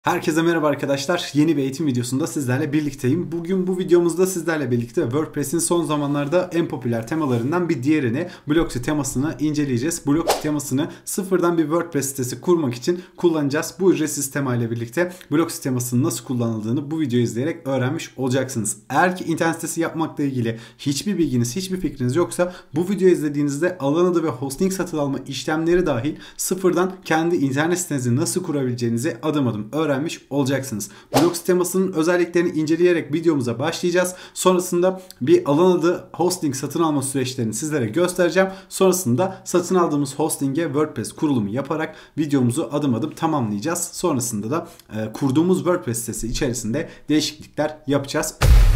Herkese merhaba arkadaşlar. Yeni bir eğitim videosunda sizlerle birlikteyim. Bugün bu videomuzda sizlerle birlikte WordPress'in son zamanlarda en popüler temalarından bir diğerini, Blocksy temasını inceleyeceğiz. Blocksy temasını sıfırdan bir WordPress sitesi kurmak için kullanacağız. Bu ücretsiz tema ile birlikte Blocksy temasının nasıl kullanıldığını bu videoyu izleyerek öğrenmiş olacaksınız. Eğer ki internet sitesi yapmakla ilgili hiçbir bilginiz, hiçbir fikriniz yoksa bu videoyu izlediğinizde alan adı ve hosting satın alma işlemleri dahil sıfırdan kendi internet sitenizi nasıl kurabileceğinizi adım adım öğrenmiş olacaksınız. Blocksy temasının özelliklerini inceleyerek videomuza başlayacağız. Sonrasında bir alan adı hosting satın alma süreçlerini sizlere göstereceğim. Sonrasında satın aldığımız hosting'e WordPress kurulumu yaparak videomuzu adım adım tamamlayacağız. Sonrasında da kurduğumuz WordPress sitesi içerisinde değişiklikler yapacağız.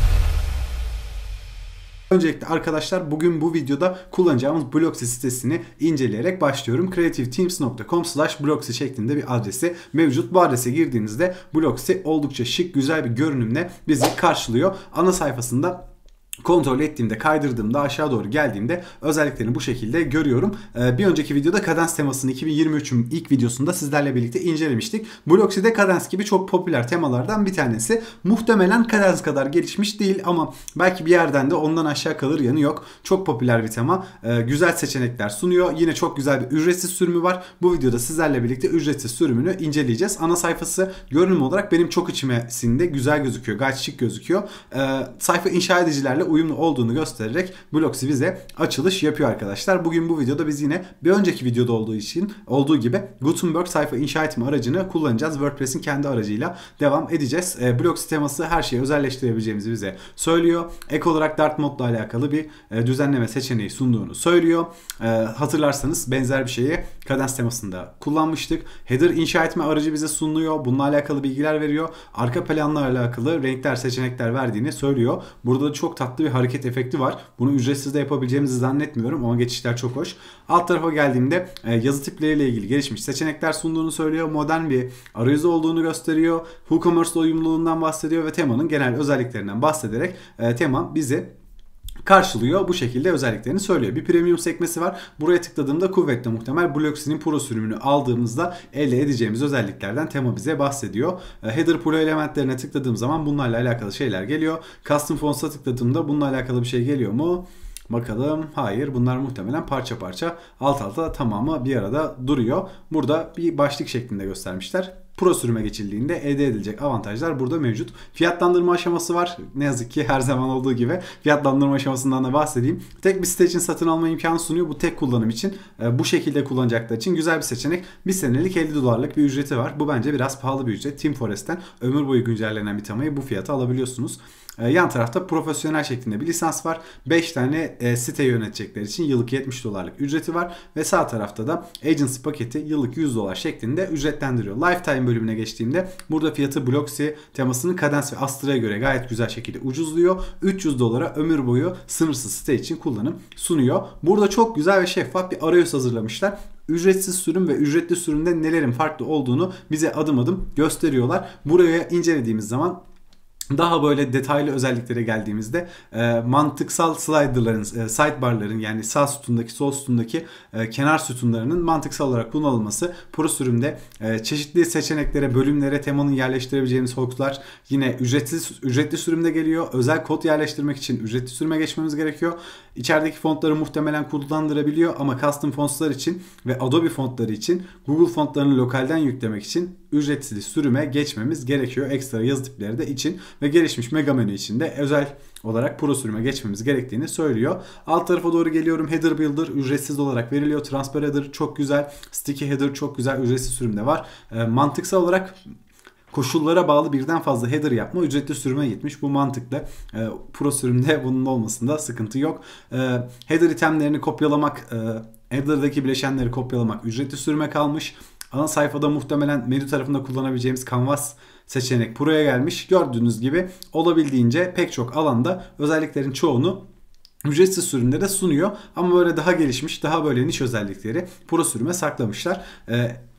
Öncelikle arkadaşlar bugün bu videoda kullanacağımız Blocksy sitesini inceleyerek başlıyorum. creativeteams.com/blocksy şeklinde bir adresi mevcut. Bu adrese girdiğinizde Blocksy oldukça şık, güzel bir görünümle bizi karşılıyor. Ana sayfasında kontrol ettiğimde, kaydırdığımda, aşağı doğru geldiğimde özelliklerini bu şekilde görüyorum. Bir önceki videoda Kadence temasını 2023'ün ilk videosunda sizlerle birlikte incelemiştik. Blocksy de Kadence gibi çok popüler temalardan bir tanesi. Muhtemelen Kadence kadar gelişmiş değil ama belki bir yerden de ondan aşağı kalır yanı yok. Çok popüler bir tema. Güzel seçenekler sunuyor. Yine çok güzel bir ücretsiz sürümü var. Bu videoda sizlerle birlikte ücretsiz sürümünü inceleyeceğiz. Ana sayfası görünüm olarak benim çok içime sindi. Güzel gözüküyor. Gayet şık gözüküyor. Sayfa inşa edicilerle uyumlu olduğunu göstererek Blocksy bize açılış yapıyor arkadaşlar. Bugün bu videoda biz yine bir önceki videoda olduğu gibi Gutenberg sayfa inşa etme aracını kullanacağız. WordPress'in kendi aracıyla devam edeceğiz. Blocksy teması her şeyi özelleştirebileceğimizi bize söylüyor. Ek olarak Dark Mode ile alakalı bir düzenleme seçeneği sunduğunu söylüyor. Hatırlarsanız benzer bir şeyi Kadence temasında kullanmıştık. Header inşa etme aracı bize sunuyor. Bununla alakalı bilgiler veriyor. Arka planla alakalı renkler, seçenekler verdiğini söylüyor. Burada da çok tatlı bir hareket efekti var. Bunu ücretsiz de yapabileceğimizi zannetmiyorum ama geçişler çok hoş. Alt tarafa geldiğimde yazı tipleriyle ilgili gelişmiş seçenekler sunduğunu söylüyor. Modern bir arayüzü olduğunu gösteriyor. WooCommerce uyumluluğundan bahsediyor ve temanın genel özelliklerinden bahsederek tema bizi karşılıyor. Bu şekilde özelliklerini söylüyor. Bir premium sekmesi var. Buraya tıkladığımda kuvvetle muhtemel Blocksy'nin Pro sürümünü aldığımızda elde edeceğimiz özelliklerden tema bize bahsediyor. Header Pro elementlerine tıkladığım zaman bunlarla alakalı şeyler geliyor. Custom Fonts'a tıkladığımda bununla alakalı bir şey geliyor mu? Bakalım. Hayır. Bunlar muhtemelen parça parça alt alta tamamı bir arada duruyor. Burada bir başlık şeklinde göstermişler. Pro sürüme geçildiğinde elde edilecek avantajlar burada mevcut. Fiyatlandırma aşaması var. Ne yazık ki her zaman olduğu gibi fiyatlandırma aşamasından da bahsedeyim. Tek bir site için satın alma imkanı sunuyor. Bu tek kullanım için. Bu şekilde kullanacaklar için güzel bir seçenek. Bir senelik $50'lık bir ücreti var. Bu bence biraz pahalı bir ücret. Team Forest'ten ömür boyu güncellenen bir temayı bu fiyata alabiliyorsunuz. Yan tarafta profesyonel şeklinde bir lisans var. 5 tane site yönetecekler için yıllık $70'lık ücreti var. Ve sağ tarafta da agency paketi yıllık $100 şeklinde ücretlendiriyor. Lifetime bölümüne geçtiğimde burada fiyatı Blocksy temasının Kadence ve Astra'ya göre gayet güzel şekilde ucuzluyor. $300 ömür boyu sınırsız site için kullanım sunuyor. Burada çok güzel ve şeffaf bir arayüz hazırlamışlar. Ücretsiz sürüm ve ücretli sürümde nelerin farklı olduğunu bize adım adım gösteriyorlar. Buraya incelediğimiz zaman daha böyle detaylı özelliklere geldiğimizde mantıksal slider'ların, sidebar'ların yani sağ sütundaki, sol sütundaki kenar sütunlarının mantıksal olarak kullanılması, Pro sürümde çeşitli seçeneklere, bölümlere temanın yerleştirebileceğimiz hook'lar yine ücretli sürümde geliyor. Özel kod yerleştirmek için ücretli sürüme geçmemiz gerekiyor. İçerideki fontları muhtemelen kullandırabiliyor ama custom fontslar için ve Adobe fontları için Google fontlarını lokalden yüklemek için ücretsiz sürüme geçmemiz gerekiyor. Ekstra yazı tipleri de için ve gelişmiş mega menü için de özel olarak Pro sürüme geçmemiz gerektiğini söylüyor. Alt tarafa doğru geliyorum. Header Builder ücretsiz olarak veriliyor. Transfer Header çok güzel. Sticky Header çok güzel. Ücretsiz sürümde var. Mantıksal olarak koşullara bağlı birden fazla header yapma ücretli sürüme gitmiş. Bu mantıklı. Pro sürümde bunun olmasında sıkıntı yok. Header itemlerini kopyalamak, header'daki bileşenleri kopyalamak ücretli sürüme kalmış. Ana sayfada muhtemelen menü tarafında kullanabileceğimiz Canvas seçenek Pro'ya gelmiş. Gördüğünüz gibi olabildiğince pek çok alanda özelliklerin çoğunu ücretsiz sürümde de sunuyor. Ama böyle daha gelişmiş, daha böyle niş özellikleri Pro sürüme saklamışlar.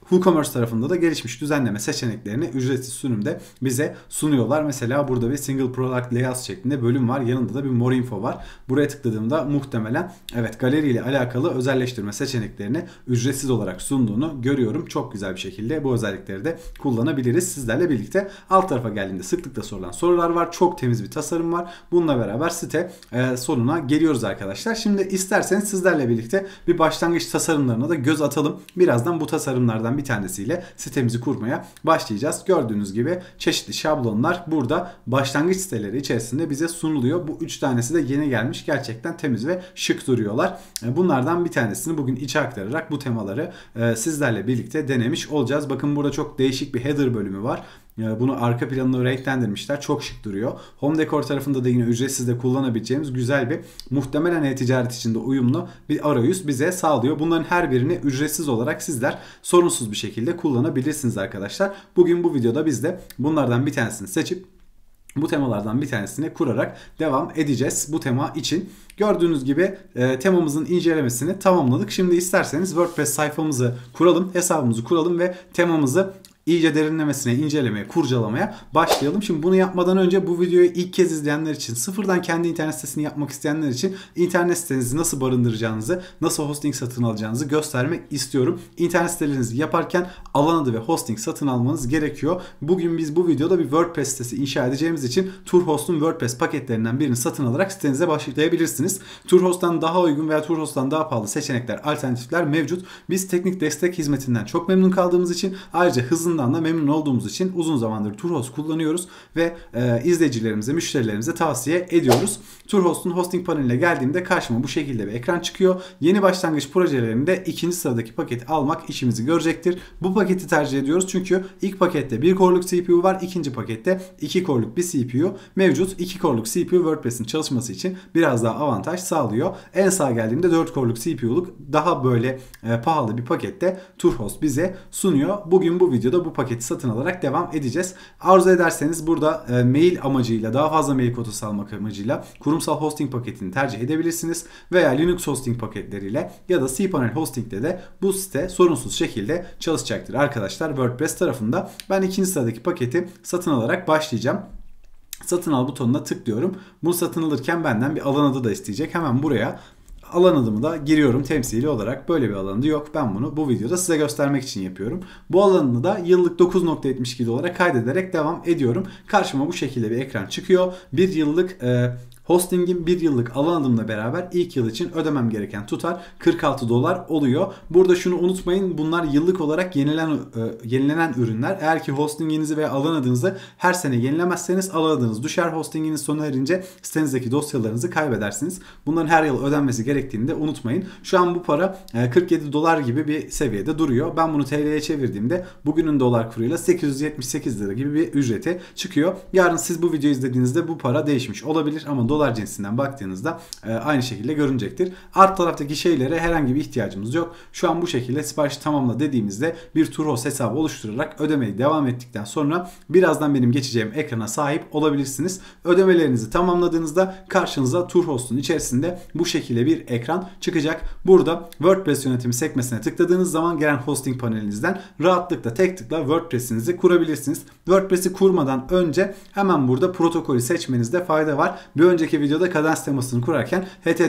WooCommerce tarafında da gelişmiş düzenleme seçeneklerini ücretsiz sürümde bize sunuyorlar. Mesela burada bir single product layout şeklinde bölüm var. Yanında da bir more info var. Buraya tıkladığımda muhtemelen evet galeri ile alakalı özelleştirme seçeneklerini ücretsiz olarak sunduğunu görüyorum. Çok güzel bir şekilde bu özellikleri de kullanabiliriz sizlerle birlikte. Alt tarafa geldiğinde sıklıkla sorulan sorular var. Çok temiz bir tasarım var. Bununla beraber site sonuna geliyoruz arkadaşlar. Şimdi isterseniz sizlerle birlikte bir başlangıç tasarımlarına da göz atalım. Birazdan bu tasarımlardan bir tanesiyle sitemizi kurmaya başlayacağız. Gördüğünüz gibi çeşitli şablonlar burada başlangıç siteleri içerisinde bize sunuluyor. Bu 3 tanesi de yeni gelmiş. Gerçekten temiz ve şık duruyorlar. Bunlardan bir tanesini bugün içe aktararak bu temaları sizlerle birlikte denemiş olacağız. Bakın burada çok değişik bir header bölümü var. Bunu arka planını renklendirmişler. Çok şık duruyor. Home Decor tarafında da yine ücretsiz de kullanabileceğimiz güzel bir muhtemelen e-ticaret içinde uyumlu bir arayüz bize sağlıyor. Bunların her birini ücretsiz olarak sizler sorunsuz bir şekilde kullanabilirsiniz arkadaşlar. Bugün bu videoda biz de bunlardan bir tanesini seçip bu temalardan bir tanesini kurarak devam edeceğiz bu tema için. Gördüğünüz gibi temamızın incelemesini tamamladık. Şimdi isterseniz WordPress sayfamızı kuralım, hesabımızı kuralım ve temamızı iyice derinlemesine, incelemeye, kurcalamaya başlayalım. Şimdi bunu yapmadan önce bu videoyu ilk kez izleyenler için, sıfırdan kendi internet sitesini yapmak isteyenler için internet sitenizi nasıl barındıracağınızı, nasıl hosting satın alacağınızı göstermek istiyorum. İnternet sitelerinizi yaparken alan adı ve hosting satın almanız gerekiyor. Bugün biz bu videoda bir WordPress sitesi inşa edeceğimiz için Turhost'un WordPress paketlerinden birini satın alarak sitenize başlayabilirsiniz. Turhost'tan daha uygun veya Turhost'tan daha pahalı seçenekler, alternatifler mevcut. Biz teknik destek hizmetinden çok memnun kaldığımız için, ayrıca hızından da memnun olduğumuz için uzun zamandır Turhost kullanıyoruz ve izleyicilerimize, müşterilerimize tavsiye ediyoruz. Turhost'un hosting paneline geldiğimde karşıma bu şekilde bir ekran çıkıyor. Yeni başlangıç projelerinde ikinci sıradaki paketi almak işimizi görecektir. Bu paketi tercih ediyoruz çünkü ilk pakette 1 core'luk CPU var, ikinci pakette 2 core'luk bir CPU mevcut. 2 core'luk CPU WordPress'in çalışması için biraz daha avantaj sağlıyor. En sağa geldiğimde 4 core'luk CPU'luk daha böyle pahalı bir pakette Turhost bize sunuyor. Bugün bu videoda bu paketi satın alarak devam edeceğiz. Arzu ederseniz burada mail amacıyla, daha fazla mail kotası almak amacıyla kurumsal hosting paketini tercih edebilirsiniz. Veya Linux hosting paketleriyle ya da cPanel hosting'de de bu site sorunsuz şekilde çalışacaktır arkadaşlar WordPress tarafında. Ben ikinci sıradaki paketi satın alarak başlayacağım. Satın al butonuna tıklıyorum. Bunu satın alırken benden bir alan adı da isteyecek. Hemen buraya alan adımı da giriyorum temsili olarak. Böyle bir alanı yok. Ben bunu bu videoda size göstermek için yapıyorum. Bu alanını da yıllık 9.72 dolara kaydederek devam ediyorum. Karşıma bu şekilde bir ekran çıkıyor. Bir yıllık hosting'in 1 yıllık alan adımla beraber ilk yıl için ödemem gereken tutar 46 dolar oluyor. Burada şunu unutmayın, bunlar yıllık olarak yenilenen ürünler. Eğer ki hostinginizi veya alan adınızı her sene yenilemezseniz alan adınız düşer. Hostinginiz sona erince sitenizdeki dosyalarınızı kaybedersiniz. Bunların her yıl ödenmesi gerektiğini de unutmayın. Şu an bu para 47 dolar gibi bir seviyede duruyor. Ben bunu TL'ye çevirdiğimde bugünün dolar kuruyla 878 lira gibi bir ücrete çıkıyor. Yarın siz bu videoyu izlediğinizde bu para değişmiş olabilir ama dolar cinsinden baktığınızda aynı şekilde görünecektir. Alt taraftaki şeylere herhangi bir ihtiyacımız yok. Şu an bu şekilde sipariş tamamla dediğimizde bir Turhost hesabı oluşturarak ödemeyi devam ettikten sonra birazdan benim geçeceğim ekrana sahip olabilirsiniz. Ödemelerinizi tamamladığınızda karşınıza Turhost'un içerisinde bu şekilde bir ekran çıkacak. Burada WordPress yönetimi sekmesine tıkladığınız zaman gelen hosting panelinizden rahatlıkla tek tıkla WordPress'inizi kurabilirsiniz. WordPress'i kurmadan önce hemen burada protokolü seçmenizde fayda var. Bir önceki videoda Kadence temasını kurarken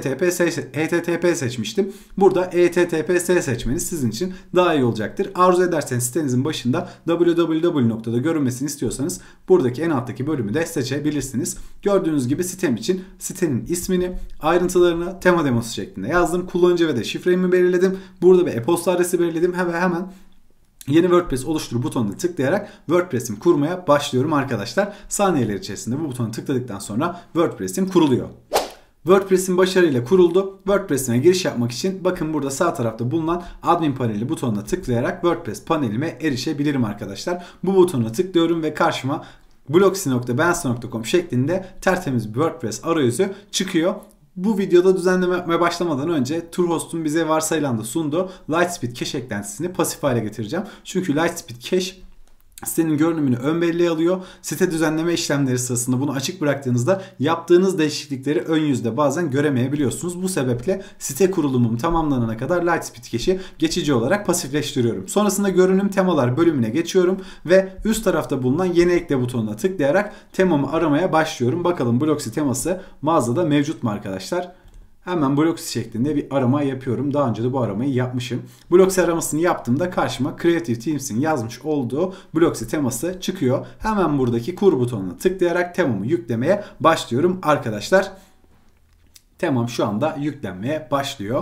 HTTP seçmiştim. Burada HTTPS seçmeniz sizin için daha iyi olacaktır. Arzu ederseniz sitenizin başında www.da görünmesini istiyorsanız buradaki en alttaki bölümü de seçebilirsiniz. Gördüğünüz gibi sitem için sitenin ismini, ayrıntılarını tema demosu şeklinde yazdım. Kullanıcı ve de şifremi belirledim. Burada bir e-posta adresi belirledim. Hemen yeni WordPress oluştur butonuna tıklayarak WordPress'imi kurmaya başlıyorum arkadaşlar. Saniyeler içerisinde bu butona tıkladıktan sonra WordPress'im kuruluyor. WordPress'im başarıyla kuruldu. WordPress'ime giriş yapmak için bakın burada sağ tarafta bulunan admin paneli butonuna tıklayarak WordPress panelime erişebilirim arkadaşlar. Bu butona tıklıyorum ve karşıma blogsy.bensi.com şeklinde tertemiz bir WordPress arayüzü çıkıyor. Bu videoda düzenlemeye başlamadan önce Turhost'un bize varsayılan da sunduğu Lightspeed Cache eklentisini pasif hale getireceğim. Çünkü Lightspeed Cache Sitenin görünümünü ön belleğe alıyor. Site düzenleme işlemleri sırasında bunu açık bıraktığınızda yaptığınız değişiklikleri ön yüzde bazen göremeyebiliyorsunuz. Bu sebeple site kurulumum tamamlanana kadar Lightspeed Cache'i geçici olarak pasifleştiriyorum. Sonrasında görünüm temalar bölümüne geçiyorum ve üst tarafta bulunan yeni ekle butonuna tıklayarak temamı aramaya başlıyorum. Bakalım Blocksy teması mağazada mevcut mu arkadaşlar? Hemen Blocksy şeklinde bir arama yapıyorum. Daha önce de bu aramayı yapmışım. Blocksy aramasını yaptığımda karşıma Creative Teams'in yazmış olduğu Blocksy teması çıkıyor. Hemen buradaki kur butonuna tıklayarak temamı yüklemeye başlıyorum arkadaşlar. Temam şu anda yüklenmeye başlıyor.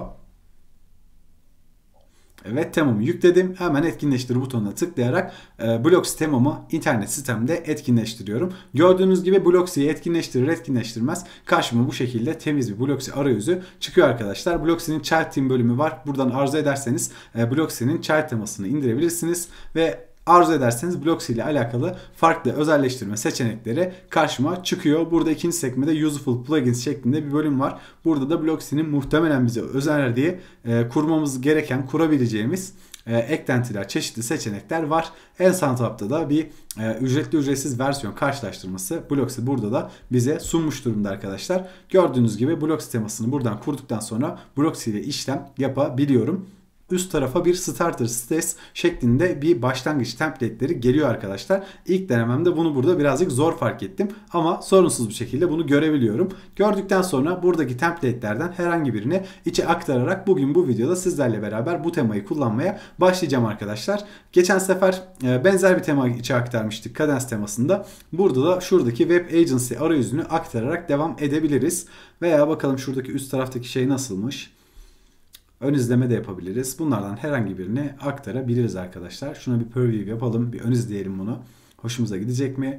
Evet, temamı yükledim. Hemen etkinleştir butonuna tıklayarak Blocksy temamı internet sitemde etkinleştiriyorum. Gördüğünüz gibi Blocksy'yi etkinleştirir etkinleştirmez karşıma bu şekilde temiz bir Blocksy arayüzü çıkıyor arkadaşlar. Blocksy'nin Child Team bölümü var. Buradan arzu ederseniz Blocksy'nin Child temasını indirebilirsiniz ve arzu ederseniz Blocksy ile alakalı farklı özelleştirme seçenekleri karşıma çıkıyor. Burada ikinci sekmede Useful Plugins şeklinde bir bölüm var. Burada da Blocksy'nin muhtemelen bize önerdiği kurmamız gereken, kurabileceğimiz eklentiler, çeşitli seçenekler var. En sağ tarafta da bir ücretli ücretsiz versiyon karşılaştırması Blocksy burada da bize sunmuş durumda arkadaşlar. Gördüğünüz gibi Blocksy temasını buradan kurduktan sonra Blocksy ile işlem yapabiliyorum. Üst tarafa bir starter sitesi şeklinde bir başlangıç template'leri geliyor arkadaşlar. İlk denememde bunu burada birazcık zor fark ettim ama sorunsuz bir şekilde bunu görebiliyorum. Gördükten sonra buradaki template'lerden herhangi birini içe aktararak bugün bu videoda sizlerle beraber bu temayı kullanmaya başlayacağım arkadaşlar. Geçen sefer benzer bir tema içe aktarmıştık Kadence temasında. Burada da şuradaki Web Agency arayüzünü aktararak devam edebiliriz. Veya bakalım şuradaki üst taraftaki şey nasılmış. Ön izleme de yapabiliriz. Bunlardan herhangi birini aktarabiliriz arkadaşlar. Şuna bir preview yapalım. Bir ön izleyelim bunu. Hoşumuza gidecek mi?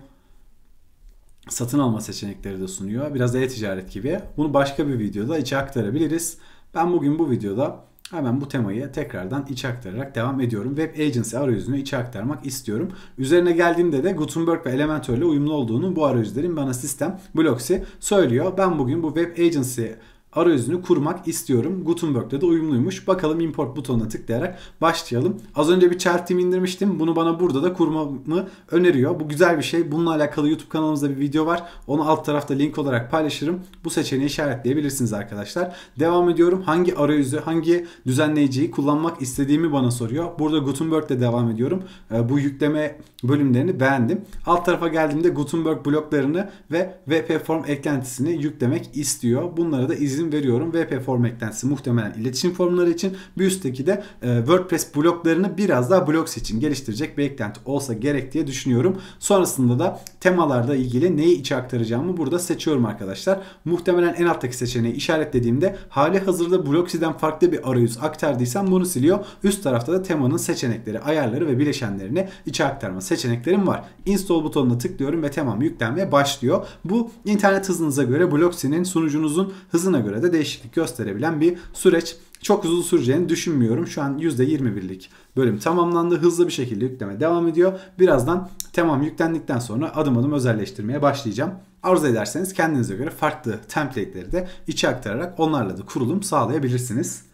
Satın alma seçenekleri de sunuyor. Biraz e-ticaret gibi. Bunu başka bir videoda içe aktarabiliriz. Ben bugün bu videoda hemen bu temayı tekrardan içe aktararak devam ediyorum. Web Agency arayüzünü içe aktarmak istiyorum. Üzerine geldiğimde de Gutenberg ve Elementor ile uyumlu olduğunu bu arayüzlerin bana sistem Blocksy söylüyor. Ben bugün bu Web Agency arayüzünü kurmak istiyorum. Gutenberg'de de uyumluymuş. Bakalım import butonuna tıklayarak başlayalım. Az önce bir Child Team indirmiştim. Bunu bana burada da kurmamı öneriyor. Bu güzel bir şey. Bununla alakalı YouTube kanalımızda bir video var. Onu alt tarafta link olarak paylaşırım. Bu seçeneği işaretleyebilirsiniz arkadaşlar. Devam ediyorum. Hangi arayüzü, hangi düzenleyiciyi kullanmak istediğimi bana soruyor. Burada Gutenberg'de devam ediyorum. Bu yükleme bölümlerini beğendim. Alt tarafa geldiğimde Gutenberg bloklarını ve WP Form eklentisini yüklemek istiyor. Bunlara da izin veriyorum. WP Form eklentisi muhtemelen iletişim formları için. Bir üstteki de WordPress bloklarını biraz daha Blocksy için geliştirecek bir eklenti olsa gerek diye düşünüyorum. Sonrasında da temalarla ilgili neyi içe aktaracağımı burada seçiyorum arkadaşlar. Muhtemelen en alttaki seçeneği işaretlediğimde hali hazırda Blocksy'den farklı bir arayüz aktardıysam bunu siliyor. Üst tarafta da temanın seçenekleri, ayarları ve bileşenlerini içe aktarma seçeneklerim var. Install butonuna tıklıyorum ve temam yüklenmeye başlıyor. Bu internet hızınıza göre, Blocksy'nin sunucunuzun hızına göre de değişiklik gösterebilen bir süreç. Çok uzun süreceğini düşünmüyorum. Şu an %21'lik bölüm tamamlandı. Hızlı bir şekilde yükleme devam ediyor. Birazdan temam yüklendikten sonra adım adım özelleştirmeye başlayacağım. Arzu ederseniz kendinize göre farklı template'leri de içe aktararak onlarla da kurulum sağlayabilirsiniz.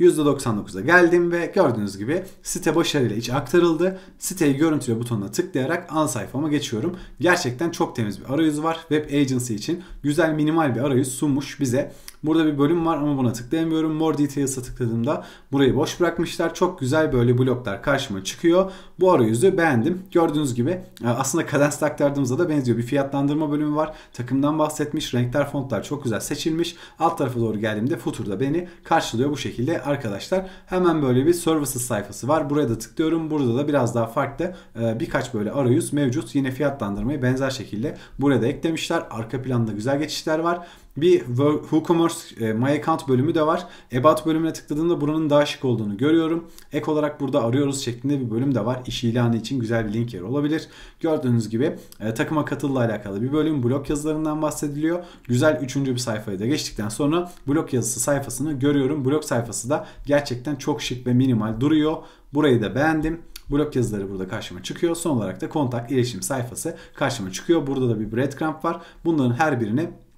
%99'a geldim ve gördüğünüz gibi site başarıyla içe aktarıldı. Siteyi görüntüle butonuna tıklayarak ana sayfama geçiyorum. Gerçekten çok temiz bir arayüzü var. Web Agency için güzel minimal bir arayüz sunmuş bize. Burada bir bölüm var ama buna tıklayamıyorum. More Details'a tıkladığımda burayı boş bırakmışlar. Çok güzel böyle bloklar karşıma çıkıyor. Bu arayüzü beğendim. Gördüğünüz gibi aslında Cadence'da aktardığımızda da benziyor. Bir fiyatlandırma bölümü var. Takımdan bahsetmiş. Renkler, fontlar çok güzel seçilmiş. Alt tarafa doğru geldiğimde footer'da beni karşılıyor bu şekilde arkadaşlar. Hemen böyle bir services sayfası var. Buraya da tıklıyorum. Burada da biraz daha farklı birkaç böyle arayüz mevcut. Yine fiyatlandırmayı benzer şekilde buraya da eklemişler. Arka planda güzel geçişler var. Bir WooCommerce My Account bölümü de var. About bölümüne tıkladığımda buranın daha şık olduğunu görüyorum. Ek olarak burada arıyoruz şeklinde bir bölüm de var. İş ilanı için güzel bir link yeri olabilir. Gördüğünüz gibi takıma katılla alakalı bir bölüm. Blog yazılarından bahsediliyor. Güzel üçüncü bir sayfayı da geçtikten sonra blog yazısı sayfasını görüyorum. Blog sayfası da gerçekten çok şık ve minimal duruyor. Burayı da beğendim. Blog yazıları burada karşıma çıkıyor. Son olarak da kontak iletişim sayfası karşıma çıkıyor. Burada da bir breadcrumb var. Bunların her birini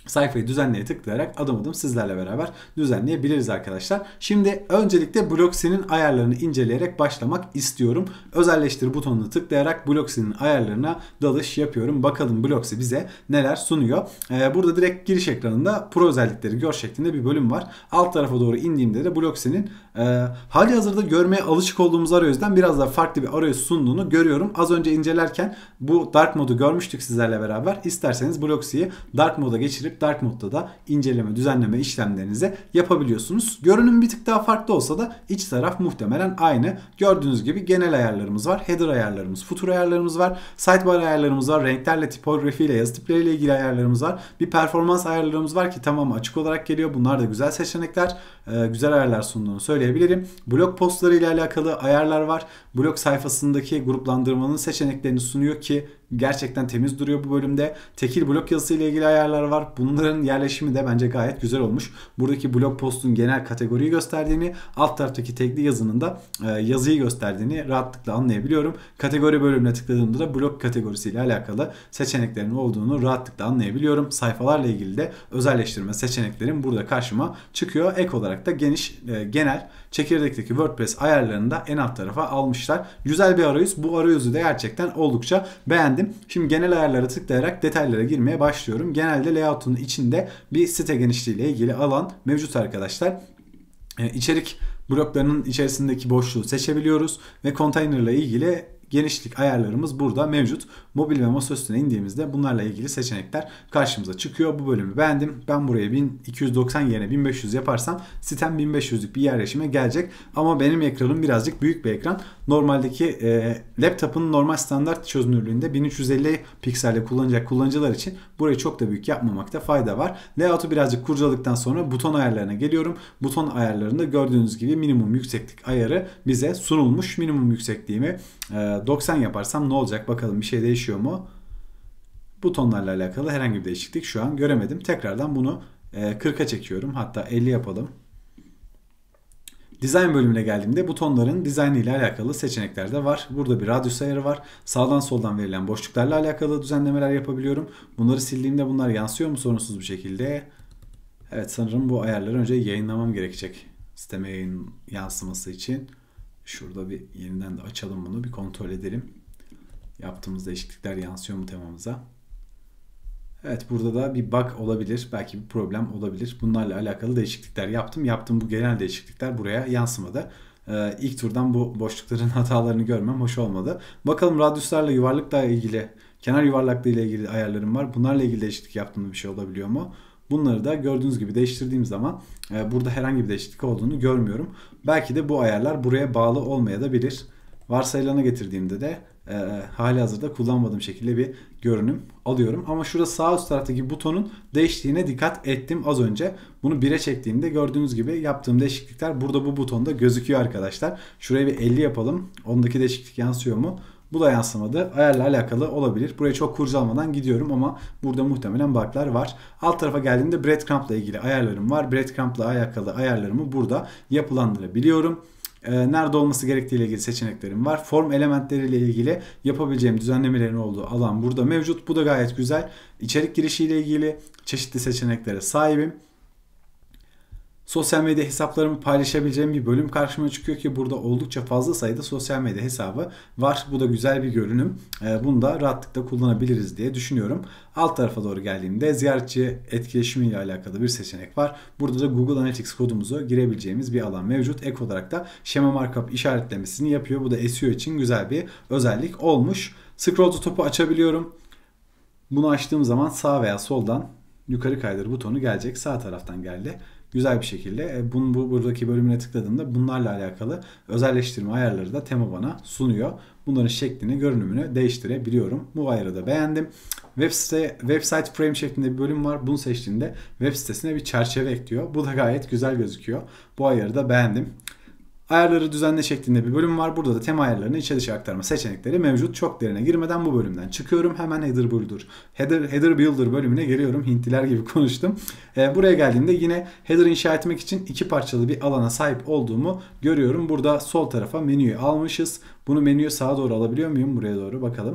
sayfayı düzenleye tıklayarak adım adım sizlerle beraber düzenleyebiliriz arkadaşlar. Şimdi öncelikle Blocksy'nin ayarlarını inceleyerek başlamak istiyorum. Özelleştir butonuna tıklayarak Blocksy'nin ayarlarına dalış yapıyorum. Bakalım Blocksy bize neler sunuyor. Burada direkt giriş ekranında Pro özellikleri gör şeklinde bir bölüm var. Alt tarafa doğru indiğimde de Blocksy'nin hali hazırda görmeye alışık olduğumuz arayüzden biraz daha farklı bir arayüz sunduğunu görüyorum. Az önce incelerken bu Dark modu görmüştük sizlerle beraber. İsterseniz Blocksy'yi Dark moda geçirip Dark modda da inceleme, düzenleme işlemlerinizi yapabiliyorsunuz. Görünüm bir tık daha farklı olsa da iç taraf muhtemelen aynı. Gördüğünüz gibi genel ayarlarımız var. Header ayarlarımız, footer ayarlarımız var. Sidebar ayarlarımız var. Renklerle, tipografiyle, yazı tipleriyle ilgili ayarlarımız var. Bir performans ayarlarımız var ki tamam açık olarak geliyor. Bunlar da güzel seçenekler. Güzel ayarlar sunduğunu söyleyebilirim. Blog postları ile alakalı ayarlar var. Blog sayfasındaki gruplandırmanın seçeneklerini sunuyor ki gerçekten temiz duruyor bu bölümde. Tekil blog yazısı ile ilgili ayarlar var. Bunların yerleşimi de bence gayet güzel olmuş. Buradaki blog postun genel kategoriyi gösterdiğini, alt taraftaki tekli yazının da yazıyı gösterdiğini rahatlıkla anlayabiliyorum. Kategori bölümüne tıkladığımda da blog kategorisi ile alakalı seçeneklerin olduğunu rahatlıkla anlayabiliyorum. Sayfalarla ilgili de özelleştirme seçeneklerim burada karşıma çıkıyor. Ek olarak da genel çekirdekteki WordPress ayarlarını da en alt tarafa almışlar. Güzel bir arayüz. Bu arayüzü de gerçekten oldukça beğendim. Şimdi genel ayarlara tıklayarak detaylara girmeye başlıyorum. Genelde layout'un içinde bir site genişliği ile ilgili alan mevcut arkadaşlar. İçerik bloklarının içerisindeki boşluğu seçebiliyoruz ve konteyner ile ilgili genişlik ayarlarımız burada mevcut. Mobil ve masa üstüne indiğimizde bunlarla ilgili seçenekler karşımıza çıkıyor. Bu bölümü beğendim. Ben buraya 1290 yerine 1500 yaparsam sitem 1500'lük bir yerleşime gelecek. Ama benim ekranım birazcık büyük bir ekran. Normaldeki laptopun normal standart çözünürlüğünde 1350 pikselle kullanacak kullanıcılar için burayı çok da büyük yapmamakta fayda var. Layout'u birazcık kurcaladıktan sonra buton ayarlarına geliyorum. Buton ayarlarında gördüğünüz gibi minimum yükseklik ayarı bize sunulmuş. Minimum yüksekliğimi 90 yaparsam ne olacak bakalım, bir şey değişiyor mu? Butonlarla alakalı herhangi bir değişiklik şu an göremedim. Tekrardan bunu 40'a çekiyorum. Hatta 50 yapalım. Design bölümüne geldiğimde butonların dizaynı ile alakalı seçenekler de var. Burada bir radyus ayarı var. Sağdan soldan verilen boşluklarla alakalı düzenlemeler yapabiliyorum. Bunları sildiğimde bunlar yansıyor mu sorunsuz bir şekilde? Evet, sanırım bu ayarları önce yayınlamam gerekecek. Sisteme yansıması için. Şurada bir yeniden de açalım bunu. Bir kontrol edelim. Yaptığımız değişiklikler yansıyor mu temamıza? Evet, burada da bir bug olabilir. Belki bir problem olabilir. Bunlarla alakalı değişiklikler yaptım. Yaptığım bu genel değişiklikler buraya yansımadı. İlk turdan bu boşlukların hatalarını görmem hoş olmadı. Bakalım radyuslarla, yuvarlıkla ilgili, kenar yuvarlaklığı ile ilgili ayarlarım var. Bunlarla ilgili değişiklik yaptığımda bir şey olabiliyor mu? Bunları da gördüğünüz gibi değiştirdiğim zaman burada herhangi bir değişiklik olduğunu görmüyorum. Belki de bu ayarlar buraya bağlı olmayabilir. Varsayılana getirdiğimde de hali hazırda kullanmadığım şekilde bir görünüm alıyorum. Ama şurada sağ üst taraftaki butonun değiştiğine dikkat ettim az önce. Bunu 1'e çektiğimde gördüğünüz gibi yaptığım değişiklikler burada bu butonda gözüküyor arkadaşlar. Şuraya bir 50 yapalım. Ondaki değişiklik yansıyor mu? Bu da yansımadı. Ayarla alakalı olabilir. Buraya çok kurcalamadan gidiyorum ama burada muhtemelen bug'lar var. Alt tarafa geldiğimde breadcrumb ile ilgili ayarlarım var. Breadcrumb ile alakalı ayarlarımı burada yapılandırabiliyorum. Nerede olması gerektiği ile ilgili seçeneklerim var. Form elementleriyle ilgili yapabileceğim düzenlemelerin olduğu alan burada mevcut. Bu da gayet güzel. İçerik girişiyle ilgili çeşitli seçeneklere sahibim. Sosyal medya hesaplarımı paylaşabileceğim bir bölüm karşıma çıkıyor ki burada oldukça fazla sayıda sosyal medya hesabı var. Bu da güzel bir görünüm. Bunu da rahatlıkla kullanabiliriz diye düşünüyorum. Alt tarafa doğru geldiğimde ziyaretçi etkileşimi ile alakalı bir seçenek var. Burada da Google Analytics kodumuzu girebileceğimiz bir alan mevcut. Ek olarak da şema markup işaretlemesini yapıyor. Bu da SEO için güzel bir özellik olmuş. Scroll to top'u açabiliyorum. Bunu açtığım zaman sağ veya soldan yukarı kaydır butonu gelecek. Sağ taraftan geldi. Güzel bir şekilde buradaki bölümüne tıkladığımda bunlarla alakalı özelleştirme ayarları da Temo bana sunuyor. Bunların şeklini, görünümünü değiştirebiliyorum. Bu ayarı da beğendim. Website frame şeklinde bir bölüm var. Bunu seçtiğimde web sitesine bir çerçeve ekliyor. Bu da gayet güzel gözüküyor. Bu ayarı da beğendim. Ayarları düzenle şeklinde bir bölüm var. Burada da tema ayarlarını içe dışa aktarma seçenekleri mevcut. Çok derine girmeden bu bölümden çıkıyorum. Hemen Header Builder bölümüne geliyorum. Hintliler gibi konuştum. Buraya geldiğimde yine header inşa etmek için iki parçalı bir alana sahip olduğumu görüyorum. Burada sol tarafa menüyü almışız. Bunu menüye sağa doğru alabiliyor muyum? Buraya doğru bakalım.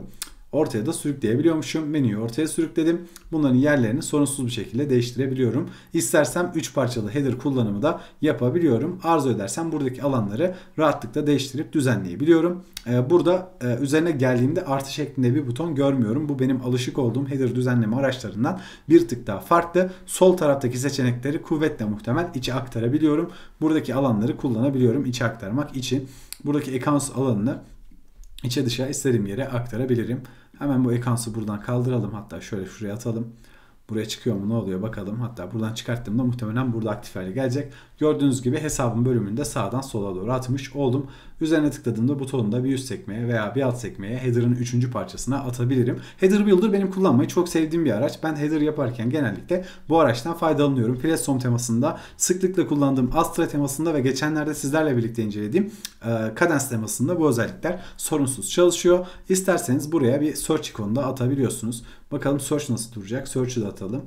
ortaya da sürükleyebiliyormuşum. Menüyü ortaya sürükledim. Bunların yerlerini sorunsuz bir şekilde değiştirebiliyorum. İstersem 3 parçalı header kullanımı da yapabiliyorum. Arzu edersem buradaki alanları rahatlıkla değiştirip düzenleyebiliyorum. Burada üzerine geldiğimde artı şeklinde bir buton görmüyorum. Bu benim alışık olduğum header düzenleme araçlarından bir tık daha farklı. Sol taraftaki seçenekleri kuvvetle muhtemel içe aktarabiliyorum. Buradaki alanları kullanabiliyorum içe aktarmak için. Buradaki accounts alanını içe dışa istediğim yere aktarabilirim. Hemen bu accounts'ı buradan kaldıralım. Hatta şöyle şuraya atalım. Buraya çıkıyor mu ne oluyor bakalım. Hatta buradan çıkarttığımda muhtemelen burada aktif hale gelecek. Gördüğünüz gibi hesabın bölümünde sağdan sola doğru atmış oldum. Üzerine tıkladığımda butonu da bir üst sekmeye veya bir alt sekmeye header'ın 3. parçasına atabilirim. Header Builder benim kullanmayı çok sevdiğim bir araç. Ben header yaparken genellikle bu araçtan faydalanıyorum. Platform temasında, sıklıkla kullandığım Astra temasında ve geçenlerde sizlerle birlikte incelediğim Kadence temasında bu özellikler sorunsuz çalışıyor. İsterseniz buraya bir search ikonu da atabiliyorsunuz. Bakalım search nasıl duracak? Search'ı da atalım.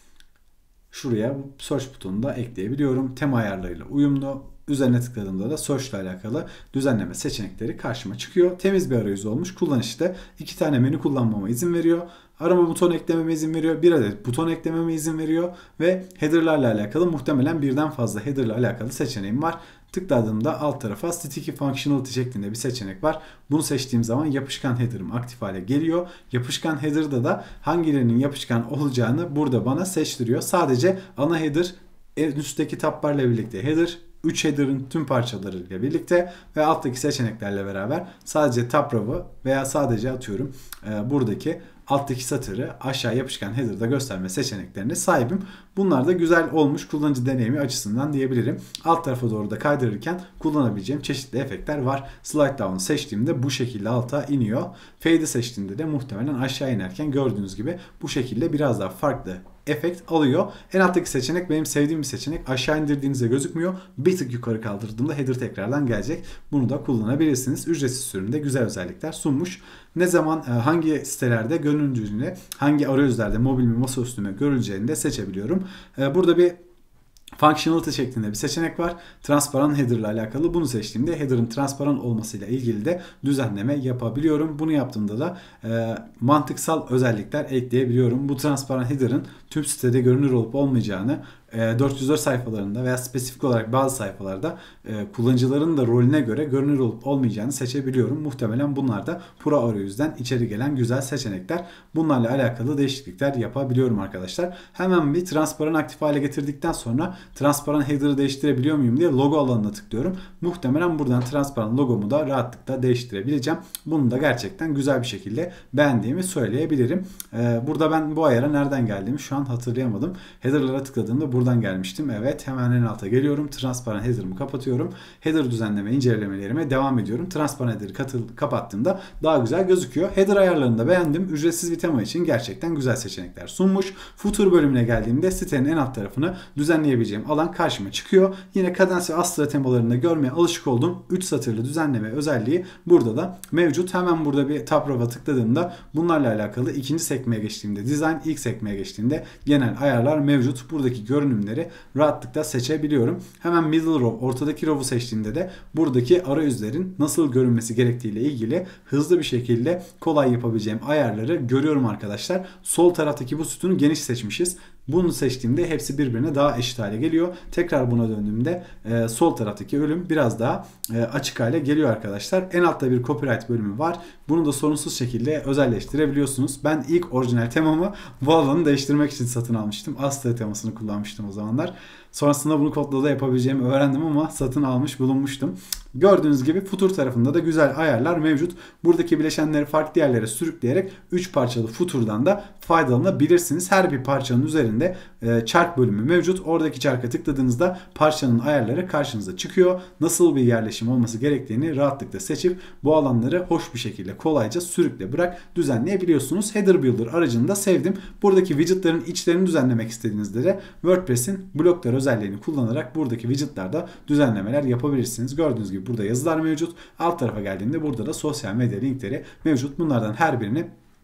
Şuraya bu search butonunu da ekleyebiliyorum. Tema ayarlarıyla uyumlu. Üzerine tıkladığımda da search ile alakalı düzenleme seçenekleri karşıma çıkıyor. Temiz bir arayüz olmuş. Kullanışta 2 tane menü kullanmama izin veriyor. Arama butonu eklememe izin veriyor. Bir adet buton eklememe izin veriyor. Ve header'larla alakalı muhtemelen birden fazla header'la alakalı seçeneğim var. Tıkladığımda alt tarafa Sticky Functionality şeklinde bir seçenek var. Bunu seçtiğim zaman yapışkan header'ım aktif hale geliyor. Yapışkan header'da da hangilerinin yapışkan olacağını burada bana seçtiriyor. Sadece ana header, en üstteki tabbarla birlikte header, 3 header'ın tüm parçalarıyla birlikte ve alttaki seçeneklerle beraber sadece tab row'ı veya sadece atıyorum buradaki alttaki satırı aşağı yapışkan header'da gösterme seçeneklerine sahibim. Bunlar da güzel olmuş kullanıcı deneyimi açısından diyebilirim. Alt tarafa doğru da kaydırırken kullanabileceğim çeşitli efektler var. Slide down'u seçtiğimde bu şekilde alta iniyor. Fade'i seçtiğimde de muhtemelen aşağı inerken gördüğünüz gibi bu şekilde biraz daha farklı efekt alıyor. En alttaki seçenek benim sevdiğim bir seçenek. Aşağı indirdiğinizde gözükmüyor. Bir tık yukarı kaldırdığımda header tekrardan gelecek. Bunu da kullanabilirsiniz. Ücretsiz sürümde güzel özellikler sunmuş. Ne zaman hangi sitelerde göründüğünü, hangi arayüzlerde mobil mi masaüstü mü görüleceğini de seçebiliyorum. Burada bir Functionality şeklinde bir seçenek var. Transparan header ile alakalı. Bunu seçtiğimde header'ın transparan olmasıyla ilgili de düzenleme yapabiliyorum. Bunu yaptığımda da mantıksal özellikler ekleyebiliyorum. Bu transparan header'ın tüm sitede görünür olup olmayacağını 404 sayfalarında veya spesifik olarak bazı sayfalarda kullanıcıların da rolüne göre görünür olup olmayacağını seçebiliyorum. Muhtemelen bunlar da Pro arayüzden içeri gelen güzel seçenekler. Bunlarla alakalı değişiklikler yapabiliyorum arkadaşlar. Hemen bir transparan aktif hale getirdikten sonra transparan header'ı değiştirebiliyor muyum diye logo alanına tıklıyorum. Muhtemelen buradan transparan logomu da rahatlıkla değiştirebileceğim. Bunu da gerçekten güzel bir şekilde beğendiğimi söyleyebilirim. Burada ben bu ayara nereden geldiğimi şu an hatırlayamadım. Header'lara tıkladığımda buradan gelmiştim. Evet, hemen en alta geliyorum. Transparan header'ımı kapatıyorum. Header düzenleme incelemelerime devam ediyorum. Transparan header'ı kapattığımda daha güzel gözüküyor. Header ayarlarını da beğendim. Ücretsiz bir tema için gerçekten güzel seçenekler sunmuş. Footer bölümüne geldiğimde sitenin en alt tarafını düzenleyebileceğim alan karşıma çıkıyor. Yine Kadence ve Astra temalarında görmeye alışık olduğum 3 satırlı düzenleme özelliği burada da mevcut. Hemen burada bir tab row'a tıkladığımda bunlarla alakalı ikinci sekmeye geçtiğimde Design, ilk sekmeye geçtiğimde genel ayarlar mevcut. Buradaki görünümleri rahatlıkla seçebiliyorum. Hemen middle row, ortadaki row'u seçtiğimde de buradaki arayüzlerin nasıl görünmesi gerektiğiyle ilgili hızlı bir şekilde kolay yapabileceğim ayarları görüyorum arkadaşlar. Sol taraftaki bu sütunu geniş seçmişiz. Bunu seçtiğimde hepsi birbirine daha eşit hale geliyor. Tekrar buna döndüğümde sol taraftaki bölüm biraz daha açık hale geliyor arkadaşlar. En altta bir copyright bölümü var. Bunu da sorunsuz şekilde özelleştirebiliyorsunuz. Ben ilk orijinal temamı bu alanı değiştirmek için satın almıştım. Astra temasını kullanmıştım o zamanlar. Sonrasında bunu kodla da yapabileceğimi öğrendim ama satın almış bulunmuştum. Gördüğünüz gibi footer tarafında da güzel ayarlar mevcut. Buradaki bileşenleri farklı yerlere sürükleyerek 3 parçalı footer'dan da faydalanabilirsiniz. Her bir parçanın üzerinde çark bölümü mevcut. Oradaki çarka tıkladığınızda parçanın ayarları karşınıza çıkıyor. Nasıl bir yerleşim olması gerektiğini rahatlıkla seçip bu alanları hoş bir şekilde kolayca sürükle bırak düzenleyebiliyorsunuz. Header Builder aracını da sevdim. Buradaki widgetlerin içlerini düzenlemek istediğinizde de WordPress'in bloklar özelliğini kullanarak buradaki widgetlarda düzenlemeler yapabilirsiniz. Gördüğünüz gibi burada yazılar mevcut. Alt tarafa geldiğimde burada da sosyal medya linkleri mevcut. Bunlardan her birini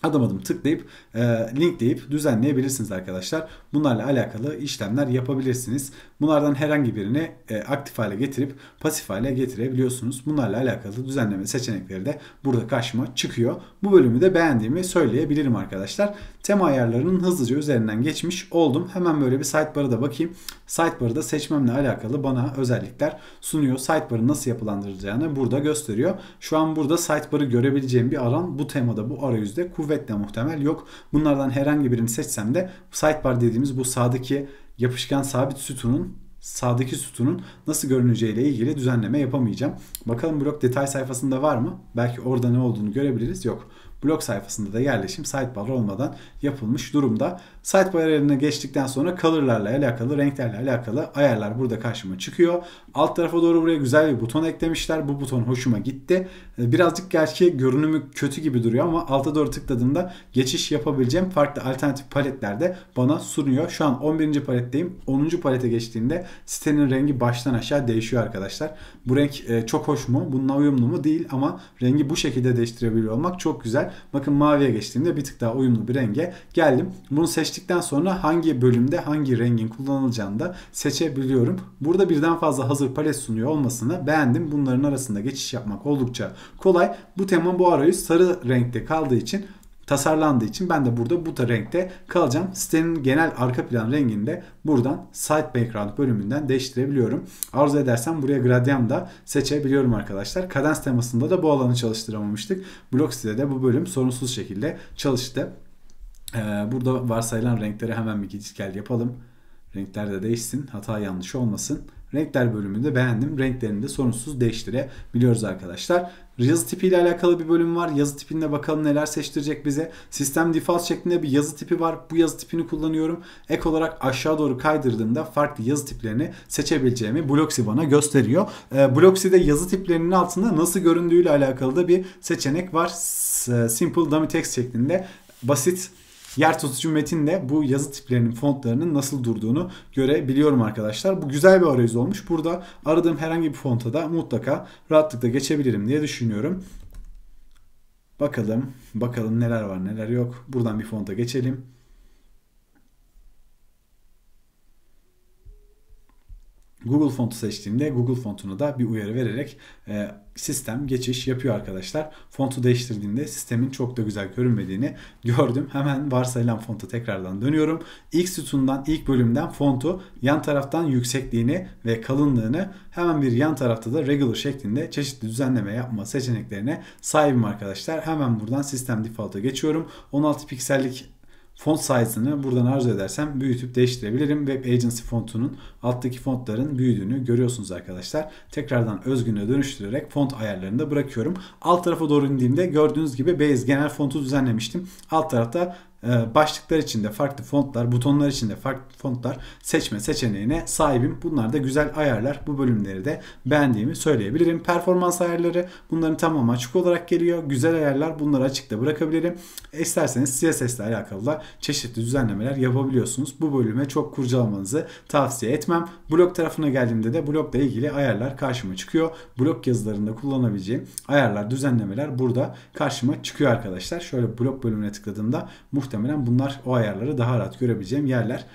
adım adım tıklayıp linkleyip düzenleyebilirsiniz arkadaşlar. Bunlarla alakalı işlemler yapabilirsiniz. Bunlardan herhangi birini aktif hale getirip pasif hale getirebiliyorsunuz. Bunlarla alakalı düzenleme seçenekleri de burada karşıma çıkıyor. Bu bölümü de beğendiğimi söyleyebilirim arkadaşlar. Tema ayarlarının hızlıca üzerinden geçmiş oldum. Hemen böyle bir sidebar'a da bakayım. Sidebar'ı da seçmemle alakalı bana özellikler sunuyor. Sidebar'ı nasıl yapılandırılacağını burada gösteriyor. Şu an burada sidebar'ı görebileceğim bir alan bu temada, bu arayüzde kuvvetle muhtemel yok. Bunlardan herhangi birini seçsem de sidebar dediğimiz bu sağdaki yapışkan sabit sağdaki sütunun nasıl görüneceğiyle ilgili düzenleme yapamayacağım. Bakalım blok detay sayfasında var mı? Belki orada ne olduğunu görebiliriz. Yok. Blok sayfasında da yerleşim sidebar olmadan yapılmış durumda. Sidebar ayarına geçtikten sonra color'larla alakalı, renklerle alakalı ayarlar burada karşıma çıkıyor. Alt tarafa doğru buraya güzel bir buton eklemişler. Bu buton hoşuma gitti. Birazcık gerçi görünümü kötü gibi duruyor ama alta doğru tıkladığımda geçiş yapabileceğim farklı alternatif paletler de bana sunuyor. Şu an 11. paletteyim. 10. palete geçtiğimde sitenin rengi baştan aşağı değişiyor arkadaşlar. Bu renk çok hoş mu? Bununla uyumlu mu? Değil ama rengi bu şekilde değiştirebiliyor olmak çok güzel. Bakın maviye geçtiğimde bir tık daha uyumlu bir renge geldim. Bunu seçtikten sonra hangi bölümde hangi rengin kullanılacağını da seçebiliyorum. Burada birden fazla hazır palet sunuyor olmasını beğendim. Bunların arasında geçiş yapmak oldukça kolay. Bu tema bu arayüz sarı renkte kaldığı için, tasarlandığı için ben de burada bu renkte kalacağım. Sitenin genel arka plan rengini de buradan Site Background bölümünden değiştirebiliyorum. Arzu edersem buraya gradyan da seçebiliyorum arkadaşlar. Kadans temasında da bu alanı çalıştıramamıştık. Bloxy'de de bu bölüm sorunsuz şekilde çalıştı. Burada varsayılan renkleri hemen bir git gel yapalım. Renkler de değişsin. Hata yanlış olmasın. Renkler bölümünü de beğendim. Renklerini de sorunsuz değiştirebiliyoruz arkadaşlar. Yazı tipi ile alakalı bir bölüm var. Yazı tipinde bakalım neler seçtirecek bize. Sistem default şeklinde bir yazı tipi var. Bu yazı tipini kullanıyorum. Ek olarak aşağı doğru kaydırdığımda farklı yazı tiplerini seçebileceğimi Bloxy bana gösteriyor. Bloxy'de yazı tiplerinin altında nasıl göründüğü ile alakalı da bir seçenek var. Simple dummy text şeklinde basit yer tutucu metinde bu yazı tiplerinin fontlarının nasıl durduğunu görebiliyorum arkadaşlar. Bu güzel bir arayüz olmuş. Burada aradığım herhangi bir fonta da mutlaka rahatlıkla geçebilirim diye düşünüyorum. Bakalım neler var neler yok. Buradan bir fonta geçelim. Google fontu seçtiğimde Google fontuna da bir uyarı vererek sistem geçiş yapıyor arkadaşlar. Fontu değiştirdiğimde sistemin çok da güzel görünmediğini gördüm. Hemen varsayılan fonta tekrardan dönüyorum. İlk sütundan, ilk bölümden fontu yan taraftan yüksekliğini ve kalınlığını, hemen bir yan tarafta da regular şeklinde çeşitli düzenleme yapma seçeneklerine sahibim arkadaşlar. Hemen buradan sistem default'a geçiyorum. 16 piksellik font size'ını buradan arzu edersem büyütüp değiştirebilirim. Web Agency fontunun alttaki fontların büyüdüğünü görüyorsunuz arkadaşlar. Tekrardan özgüne dönüştürerek font ayarlarını da bırakıyorum. Alt tarafa doğru indiğimde gördüğünüz gibi base genel fontu düzenlemiştim. Alt tarafta başlıklar içinde farklı fontlar, butonlar içinde farklı fontlar seçme seçeneğine sahibim. Bunlar da güzel ayarlar. Bu bölümleri de beğendiğimi söyleyebilirim. Performans ayarları, bunların tamamı açık olarak geliyor. Güzel ayarlar, bunları açıkta bırakabilirim. İsterseniz CSS ile alakalı da çeşitli düzenlemeler yapabiliyorsunuz. Bu bölüme çok kurcalamanızı tavsiye etmem. Blog tarafına geldiğimde de blogla ilgili ayarlar karşıma çıkıyor. Blog yazılarında kullanabileceğim ayarlar, düzenlemeler burada karşıma çıkıyor arkadaşlar. Şöyle blog bölümüne tıkladığımda muhtemelen bunlar o ayarları daha rahat görebileceğim yerler.